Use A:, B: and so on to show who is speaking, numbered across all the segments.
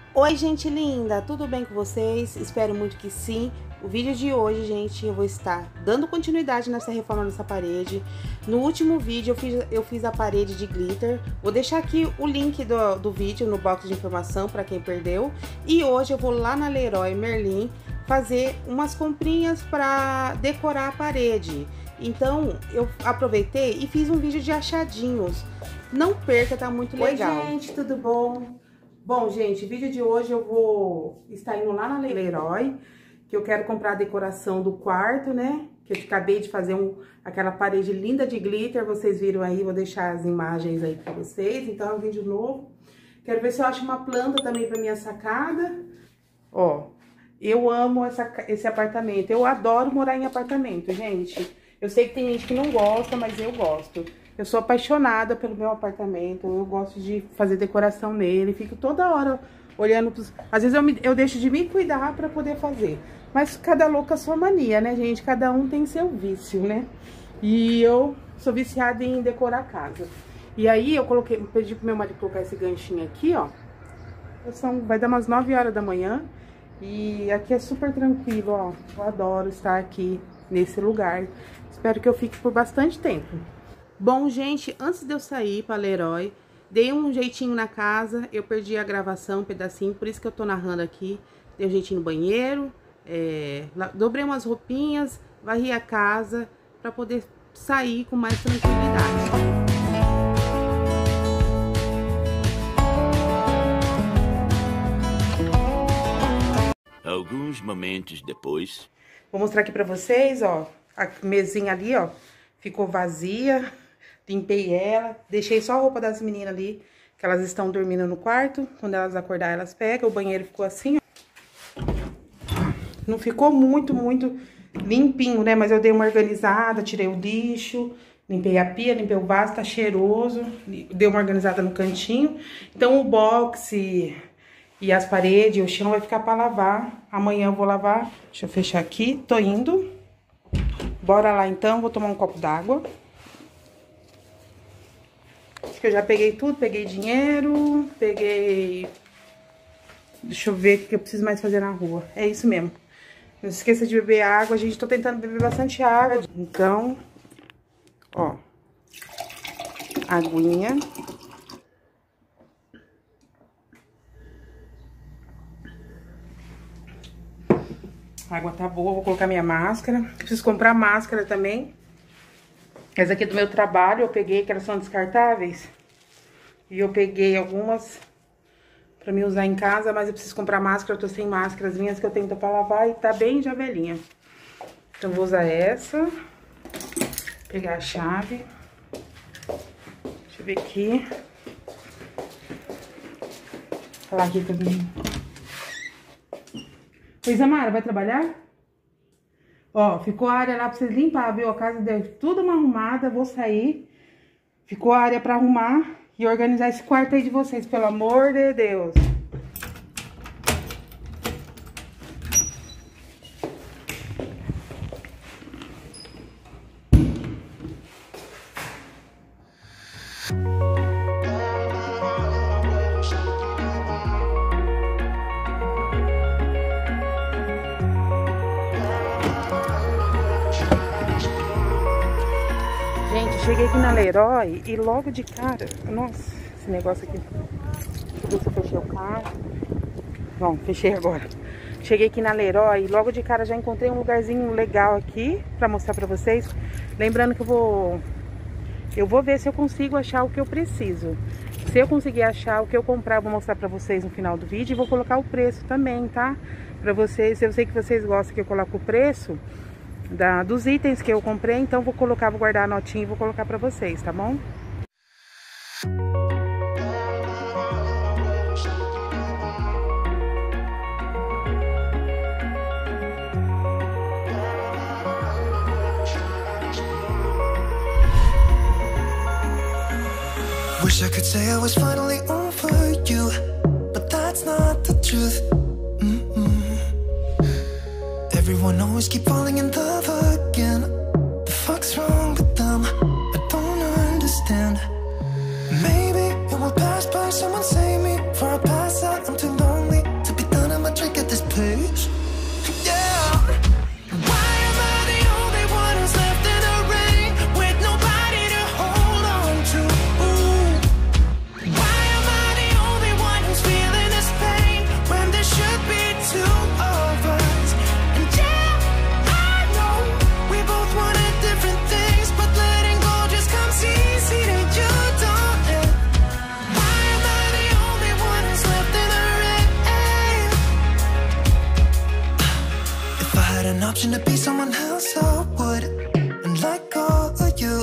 A: Oi, gente linda, tudo bem com vocês? Espero muito que sim. O vídeo de hoje, gente, eu vou estar dando continuidade nessa reforma dessa parede. No último vídeo eu fiz a parede de glitter. Vou deixar aqui o link do vídeo no box de informação para quem perdeu. E hoje eu vou lá na Leroy Merlin fazer umas comprinhas para decorar a parede. Então eu aproveitei e fiz um vídeo de achadinhos. Não perca, tá muito legal. Oi, gente, tudo bom? Bom, gente, o vídeo de hoje eu vou estar indo lá na Leroy, que eu quero comprar a decoração do quarto, né? Que eu acabei de fazer aquela parede linda de glitter, vocês viram aí, vou deixar as imagens aí pra vocês. Então é um vídeo novo. Quero ver se eu acho uma planta também pra minha sacada. Ó, eu amo esse apartamento, eu adoro morar em apartamento, gente. Eu sei que tem gente que não gosta, mas eu gosto. Eu sou apaixonada pelo meu apartamento, eu gosto de fazer decoração nele, fico toda hora olhando pros... Às vezes eu deixo de me cuidar pra poder fazer. Mas cada louca a sua mania, né, gente? Cada um tem seu vício, né? E eu sou viciada em decorar a casa. E aí eu pedi pro meu marido colocar esse ganchinho aqui, ó. Vai dar umas 9 horas da manhã. E aqui é super tranquilo, ó. Eu adoro estar aqui nesse lugar. Espero que eu fique por bastante tempo. Bom, gente, antes de eu sair pra Leroy, dei um jeitinho na casa, eu perdi a gravação, um pedacinho, por isso que eu tô narrando aqui. Dei um jeitinho no banheiro, dobrei umas roupinhas, varri a casa pra poder sair com mais tranquilidade.
B: Alguns momentos depois...
A: Vou mostrar aqui pra vocês, ó, a mesinha ali, ó, ficou vazia. Limpei ela, deixei só a roupa das meninas ali, que elas estão dormindo no quarto. Quando elas acordar, elas pegam. O banheiro ficou assim, ó. Não ficou muito limpinho, né? Mas eu dei uma organizada, tirei o lixo, limpei a pia, limpei o vaso, tá cheiroso. Dei uma organizada no cantinho. Então o boxe e as paredes, o chão vai ficar pra lavar. Amanhã eu vou lavar. Deixa eu fechar aqui, tô indo. Bora lá então, vou tomar um copo d'água. Acho que eu já peguei tudo, peguei dinheiro, peguei... Deixa eu ver o que eu preciso mais fazer na rua. É isso mesmo. Não se esqueça de beber água, gente, tô tentando beber bastante água. Então, ó, aguinha. A água tá boa, vou colocar minha máscara. Preciso comprar máscara também. Essa aqui é do meu trabalho, eu peguei, que elas são descartáveis. E eu peguei algumas pra me usar em casa, mas eu preciso comprar máscara, eu tô sem máscara. As minhas que eu tenho pra lavar e tá bem já velhinha. Então vou usar essa. Pegar a chave. Deixa eu ver aqui. Falar aqui com as meninas. Oi, Zamara, vai trabalhar? Ó, ficou a área lá pra vocês limpar, viu? A casa deu tudo uma arrumada, vou sair. Ficou a área pra arrumar e organizar esse quarto aí de vocês, pelo amor de Deus. Cheguei aqui na Leroy e logo de cara... Nossa, esse negócio aqui... Deixa eu ver se eu fechei o carro. Bom, fechei agora. Cheguei aqui na Leroy e logo de cara já encontrei um lugarzinho legal aqui pra mostrar pra vocês. Lembrando que eu vou ver se eu consigo achar o que eu preciso. Se eu conseguir achar o que eu comprar, eu vou mostrar pra vocês no final do vídeo. E vou colocar o preço também, tá? Pra vocês, eu sei que vocês gostam que eu coloque o preço dos itens que eu comprei, então vou guardar a notinha e vou colocar pra vocês, tá bom?
C: Wish I could say I was finally over you, but that's not the truth. Everyone always keep falling in love again. The fuck's wrong with them? I don't understand. Maybe it will pass by, someone save me. For I pass out, I'm too lonely. option to be someone else, I would. And let go of you.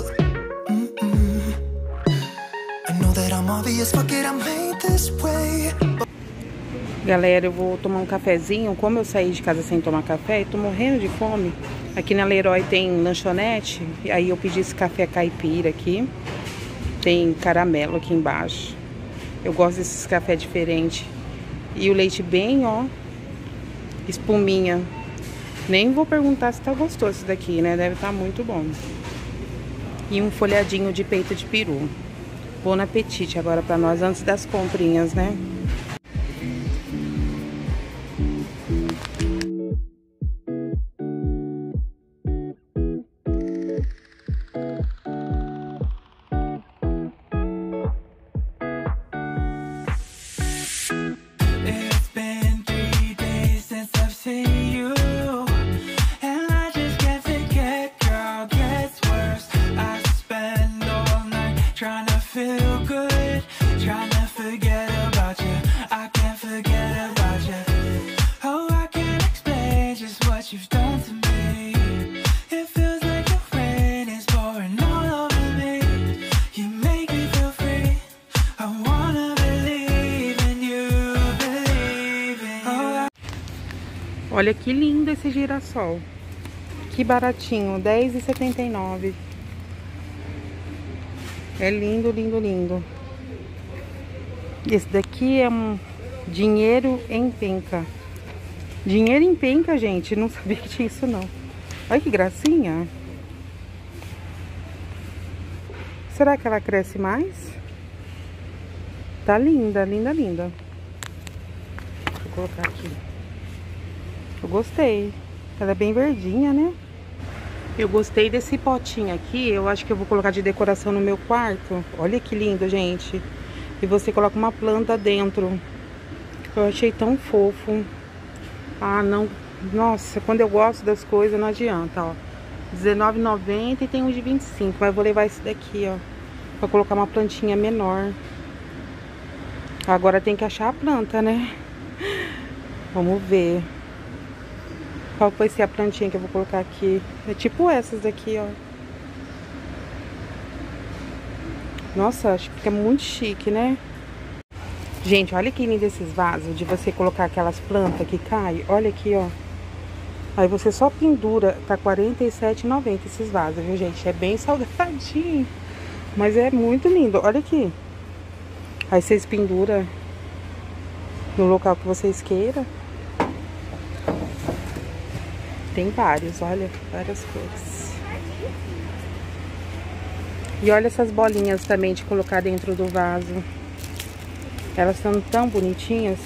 C: I know that I'm obvious, fuck it, I'm made this way.
A: Galera, eu vou tomar um cafezinho. Como eu saí de casa sem tomar café e tô morrendo de fome. Aqui na Leroy tem lanchonete. E aí eu pedi esse café caipira aqui. Tem caramelo aqui embaixo. Eu gosto desses cafés diferentes. E o leite bem, ó, espuminha. Nem vou perguntar se tá gostoso esse daqui, né? Deve estar muito bom. E um folhadinho de peito de peru. Bom apetite agora pra nós antes das comprinhas, né? Olha que lindo esse girassol. Que baratinho, R$10,79. É lindo, lindo, lindo. Esse daqui é um dinheiro em penca. Dinheiro em penca, gente. Não sabia que tinha isso, não. Olha que gracinha. Será que ela cresce mais? Tá linda, linda, linda. Deixa eu colocar aqui. Eu gostei. Ela é bem verdinha, né? Eu gostei desse potinho aqui. Eu acho que eu vou colocar de decoração no meu quarto. Olha que lindo, gente. E você coloca uma planta dentro. Eu achei tão fofo. Ah, não. Nossa, quando eu gosto das coisas não adianta, ó. R$19,90 e tem um de 25. Mas eu vou levar esse daqui, ó. Pra colocar uma plantinha menor. Agora tem que achar a planta, né? Vamos ver. Qual vai ser a plantinha que eu vou colocar aqui? É tipo essas daqui, ó. Nossa, acho que fica muito chique, né? Gente, olha que lindo esses vasos de você colocar aquelas plantas que caem. Olha aqui, ó. Aí você só pendura. Tá R$47,90 esses vasos, viu, gente? É bem salgadinho. Mas é muito lindo. Olha aqui. Aí vocês penduram no local que vocês queiram. Tem vários, olha, várias cores. E olha essas bolinhas também de colocar dentro do vaso. Elas são tão bonitinhas.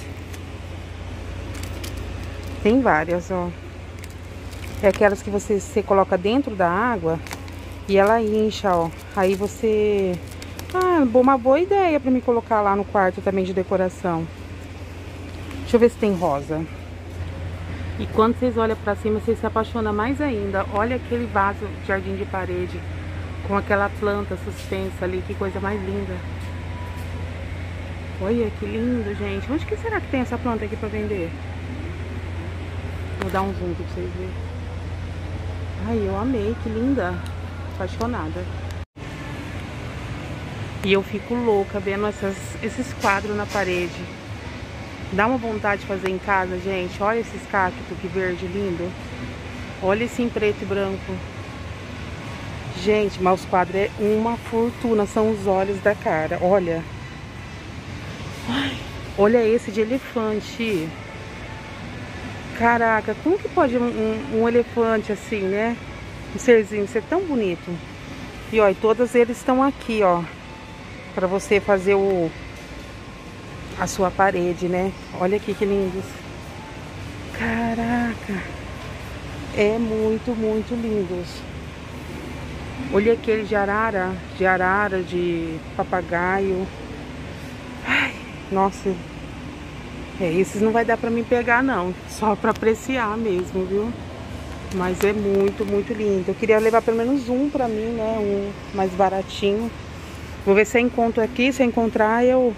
A: Tem várias, ó. É aquelas que você coloca dentro da água e ela incha, ó. Aí você... Ah, uma boa ideia pra me colocar lá no quarto também de decoração. Deixa eu ver se tem rosa. E quando vocês olham pra cima, vocês se apaixonam mais ainda. Olha aquele vaso de jardim de parede com aquela planta suspensa ali. Que coisa mais linda. Olha que lindo, gente. Onde que será que tem essa planta aqui pra vender? Vou dar um zoom pra vocês verem. Ai, eu amei. Que linda. Apaixonada. E eu fico louca vendo esses quadros na parede. Dá uma vontade de fazer em casa, gente. Olha esses cactos, que verde lindo. Olha esse em preto e branco. Gente, mas os quadros é uma fortuna. São os olhos da cara. Olha. Ai, olha esse de elefante. Caraca, como que pode um elefante assim, né? Um serzinho ser tão bonito. E ó, e todos eles estão aqui, ó. Pra você fazer a sua parede, né? Olha aqui que lindos. Caraca. É muito, muito lindos. Olha aquele de arara, de papagaio. Ai, nossa. Esses não vai dar pra mim pegar, não. Só pra apreciar mesmo, viu? Mas é muito, muito lindo. Eu queria levar pelo menos um pra mim, né? Um mais baratinho. Vou ver se eu encontro aqui. Se eu encontrar, eu...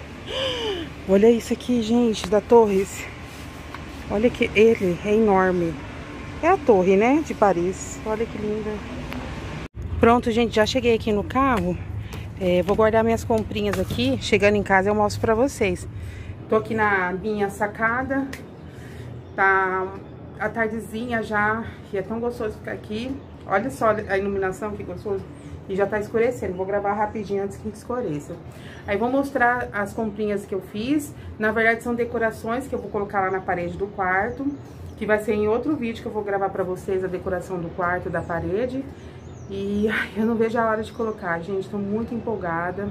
A: Olha isso aqui, gente, da Torres. Olha que ele é enorme. É a torre, né, de Paris. Olha que linda. Pronto, gente, já cheguei aqui no carro. Vou guardar minhas comprinhas aqui. Chegando em casa eu mostro pra vocês. Tô aqui na minha sacada. Tá a tardezinha já. E é tão gostoso ficar aqui. Olha só a iluminação, que gostoso. E já tá escurecendo. Vou gravar rapidinho antes que escureça. Aí vou mostrar as comprinhas que eu fiz. Na verdade são decorações que eu vou colocar lá na parede do quarto. Que vai ser em outro vídeo que eu vou gravar pra vocês a decoração do quarto, da parede. E eu não vejo a hora de colocar, gente. Tô muito empolgada.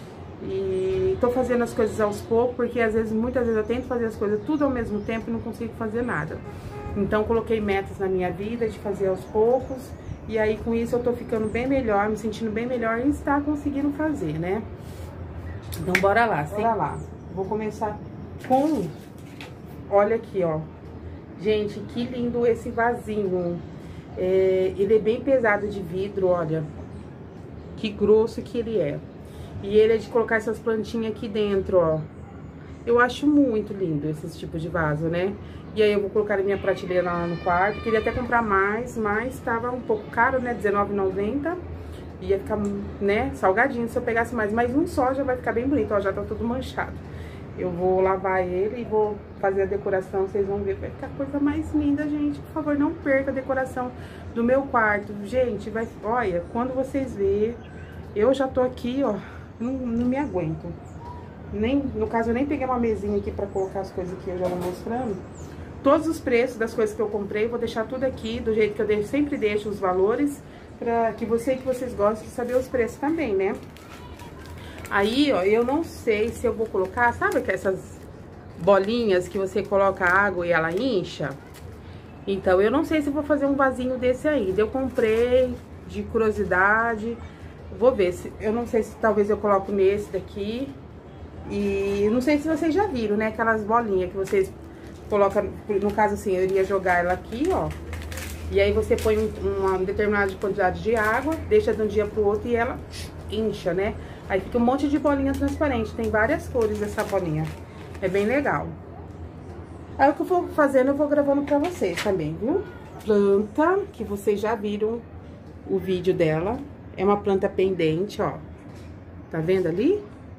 A: E tô fazendo as coisas aos poucos, porque muitas vezes eu tento fazer as coisas tudo ao mesmo tempo e não consigo fazer nada. Então coloquei metas na minha vida de fazer aos poucos. E aí com isso eu tô ficando bem melhor, me sentindo bem melhor e está conseguindo fazer, né? Então bora lá, bora lá. Vou começar com... Olha aqui, ó. Gente, que lindo esse vasinho. Ele é bem pesado de vidro, olha. Que grosso que ele é. E ele é de colocar essas plantinhas aqui dentro, ó. Eu acho muito lindo esses tipos de vaso, né? E aí eu vou colocar na minha prateleira lá no quarto. Queria até comprar mais, mas tava um pouco caro, né? R$19,90. Ia ficar, né, salgadinho se eu pegasse mais. Mas um só já vai ficar bem bonito, ó. Já tá todo manchado. Eu vou lavar ele e vou fazer a decoração, vocês vão ver. Vai ficar a coisa mais linda, gente. Por favor, não perca a decoração do meu quarto. Gente, vai... Olha, quando vocês verem, eu já tô aqui, ó. Não me aguento. No caso, eu nem peguei uma mesinha aqui pra colocar as coisas que eu já vou mostrando. Todos os preços das coisas que eu comprei, vou deixar tudo aqui, do jeito que eu sempre deixo os valores. Pra que vocês gostem de saber os preços também, né? Aí, ó, eu não sei se eu vou colocar, sabe que essas bolinhas que você coloca água e ela incha? Então, eu não sei se eu vou fazer um vasinho desse aí. Eu comprei de curiosidade. Vou ver se... Eu não sei se talvez eu coloco nesse daqui. E não sei se vocês já viram, né? Aquelas bolinhas que vocês colocam... No caso, assim, eu iria jogar ela aqui, ó. E aí você põe uma determinada quantidade de água, deixa de um dia pro outro e ela incha, né? Aí fica um monte de bolinha transparente. Tem várias cores essa bolinha. É bem legal. Aí o que eu vou fazendo, eu vou gravando pra vocês também, viu? Planta, que vocês já viram o vídeo dela. É uma planta pendente, ó. Tá vendo ali?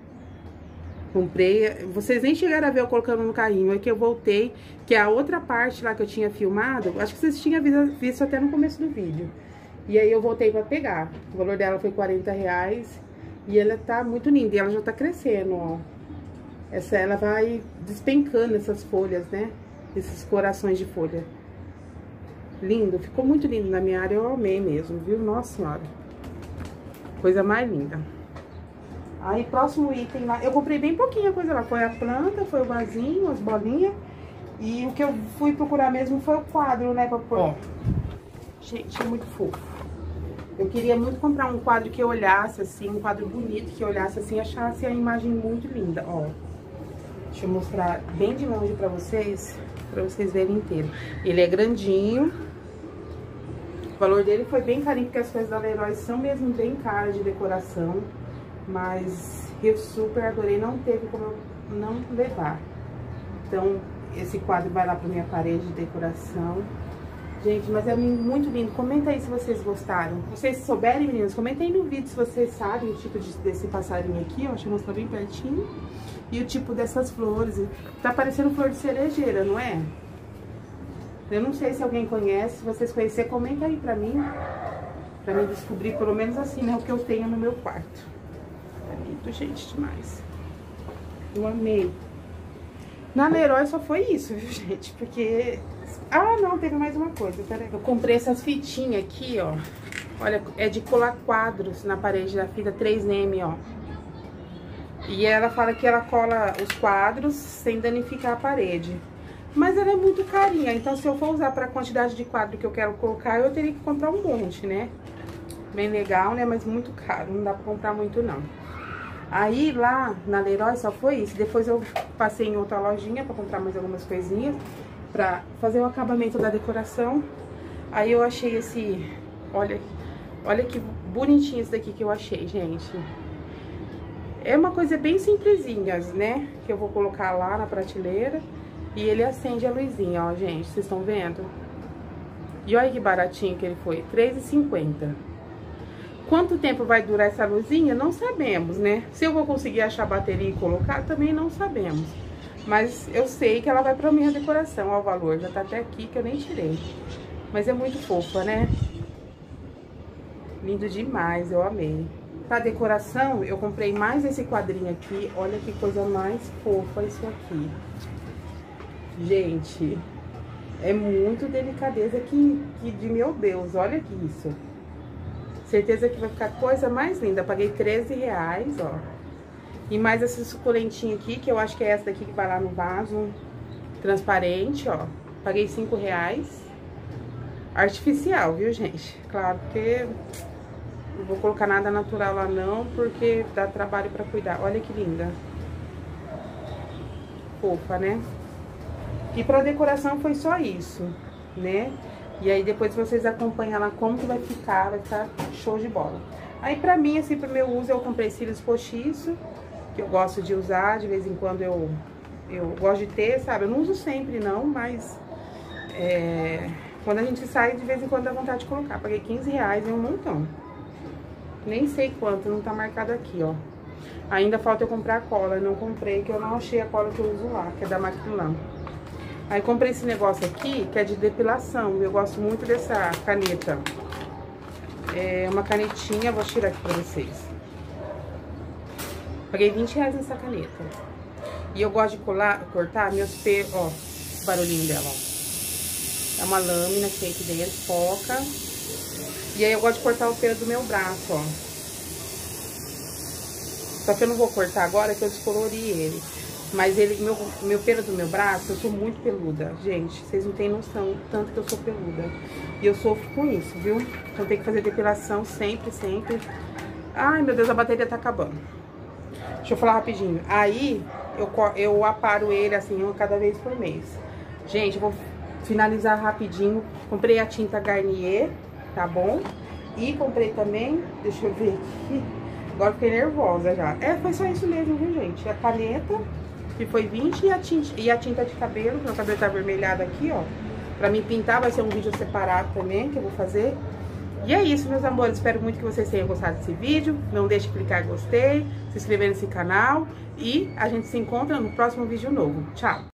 A: Comprei. Vocês nem chegaram a ver eu colocando no carrinho. É que eu voltei, que é a outra parte lá que eu tinha filmado. Acho que vocês tinham visto até no começo do vídeo. E aí eu voltei pra pegar. O valor dela foi R$40. E ela tá muito linda. E ela já tá crescendo, ó. Ela vai despencando essas folhas, né? Esses corações de folha. Lindo. Ficou muito lindo na minha área. Eu amei mesmo, viu? Nossa Senhora. Coisa mais linda. Aí, próximo item lá. Eu comprei bem pouquinha coisa lá. Foi a planta, foi o vasinho, as bolinhas. E o que eu fui procurar mesmo foi o quadro, né? Pra pôr. Ó. Gente, é muito fofo. Eu queria muito comprar um quadro que eu olhasse assim, um quadro bonito, que eu olhasse assim, achasse a imagem muito linda, ó. Deixa eu mostrar bem de longe pra vocês verem inteiro. Ele é grandinho. O valor dele foi bem carinho, porque as coisas da Leroy são mesmo bem caras de decoração. Mas eu super adorei, não teve como eu não levar. Então, esse quadro vai lá pra minha parede de decoração. Gente, mas é muito lindo. Comenta aí se vocês gostaram. Se vocês souberem, meninas, comenta aí no vídeo se vocês sabem o tipo desse passarinho aqui, ó. Deixa eu mostrar bem pertinho. E o tipo dessas flores. Tá parecendo flor de cerejeira, não é? Eu não sei se alguém conhece. Se vocês conhecerem, comenta aí pra mim. Pra mim descobrir, pelo menos assim, né? O que eu tenho no meu quarto. É lindo, gente, demais. Eu amei. Na Leroy só foi isso, viu, gente? Porque... Ah, não, teve mais uma coisa, peraí. Eu comprei essas fitinhas aqui, ó. Olha, é de colar quadros na parede da fita 3M, ó. E ela fala que ela cola os quadros sem danificar a parede. Mas ela é muito carinha, então se eu for usar pra quantidade de quadro que eu quero colocar, eu teria que comprar um monte, né? Bem legal, né? Mas muito caro, não dá pra comprar muito, não. Aí, lá na Leroy só foi isso. Depois eu passei em outra lojinha pra comprar mais algumas coisinhas, pra fazer o acabamento da decoração. Aí eu achei esse... Olha que bonitinho esse daqui que eu achei, gente. É uma coisa bem simplesinha, né? Que eu vou colocar lá na prateleira. E ele acende a luzinha, ó, gente. Vocês estão vendo? E olha que baratinho que ele foi, R$3,50. Quanto tempo vai durar essa luzinha? Não sabemos, né? Se eu vou conseguir achar bateria e colocar, também não sabemos. Mas eu sei que ela vai pra minha decoração. Ó o valor, já tá até aqui que eu nem tirei. Mas é muito fofa, né? Lindo demais, eu amei. Pra decoração, eu comprei mais esse quadrinho aqui. Olha que coisa mais fofa isso aqui. Gente, é muito delicadeza que de meu Deus, olha que isso. Certeza que vai ficar coisa mais linda. Paguei R$13, ó. E mais essa suculentinha aqui, que eu acho que é essa daqui que vai lá no vaso transparente, ó. Paguei R$5. Artificial, viu, gente? Claro que não vou colocar nada natural lá não, porque dá trabalho pra cuidar. Olha que linda. Fofa, né? E pra decoração foi só isso, né? E aí depois vocês acompanham lá como que vai ficar show de bola. Aí pra mim, assim, pro meu uso, eu comprei cílios postiço, que eu gosto de usar, de vez em quando eu gosto de ter, sabe? Eu não uso sempre não, mas quando a gente sai, de vez em quando dá vontade de colocar. Paguei R$15 em um montão. Nem sei quanto, não tá marcado aqui, ó. Ainda falta eu comprar a cola, eu não comprei, que eu não achei a cola que eu uso lá, que é da Macrylan. Aí comprei esse negócio aqui, que é de depilação. Eu gosto muito dessa caneta. É uma canetinha, vou tirar aqui pra vocês. Paguei R$20 nessa caneta. E eu gosto de cortar meus pelos, ó, o barulhinho dela, ó. É uma lâmina que tem aqui dentro, foca. E aí eu gosto de cortar o pelo do meu braço, ó. Só que eu não vou cortar agora, que eu descolori ele. Mas meu pelo do meu braço, eu sou muito peluda. Gente, vocês não têm noção tanto que eu sou peluda. E eu sofro com isso, viu? Então tem que fazer depilação sempre, sempre. Ai, meu Deus, a bateria tá acabando. Deixa eu falar rapidinho. Aí, eu aparo ele assim, cada vez por mês. Gente, eu vou finalizar rapidinho. Comprei a tinta Garnier, tá bom? E comprei também, deixa eu ver aqui. Agora fiquei nervosa já. Foi só isso mesmo, viu, gente? A caneta, que foi 20, e a tinta de cabelo, que meu cabelo tá avermelhado aqui, ó. Pra mim pintar, vai ser um vídeo separado também, que eu vou fazer. E é isso, meus amores. Espero muito que vocês tenham gostado desse vídeo. Não deixe de clicar em gostei, se inscrever nesse canal. E a gente se encontra no próximo vídeo novo. Tchau!